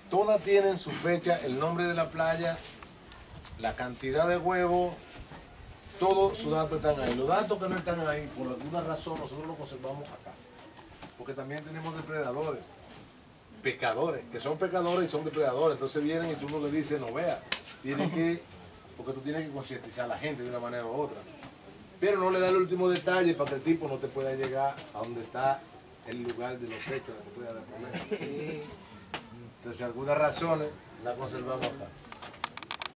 Todas tienen su fecha, el nombre de la playa, la cantidad de huevos, todos sus datos están ahí. Los datos que no están ahí, por alguna razón, nosotros los conservamos acá. Porque también tenemos depredadores, pescadores, que son pescadores y son depredadores. Entonces vienen y tú no le dices, no vea, tiene que, porque tú tienes que concientizar a la gente de una manera u otra. Pero no le da el último detalle para que el tipo no te pueda llegar a donde está el lugar de los hechos, que te pueda dar problemas. Entonces, algunas razones las conservamos acá.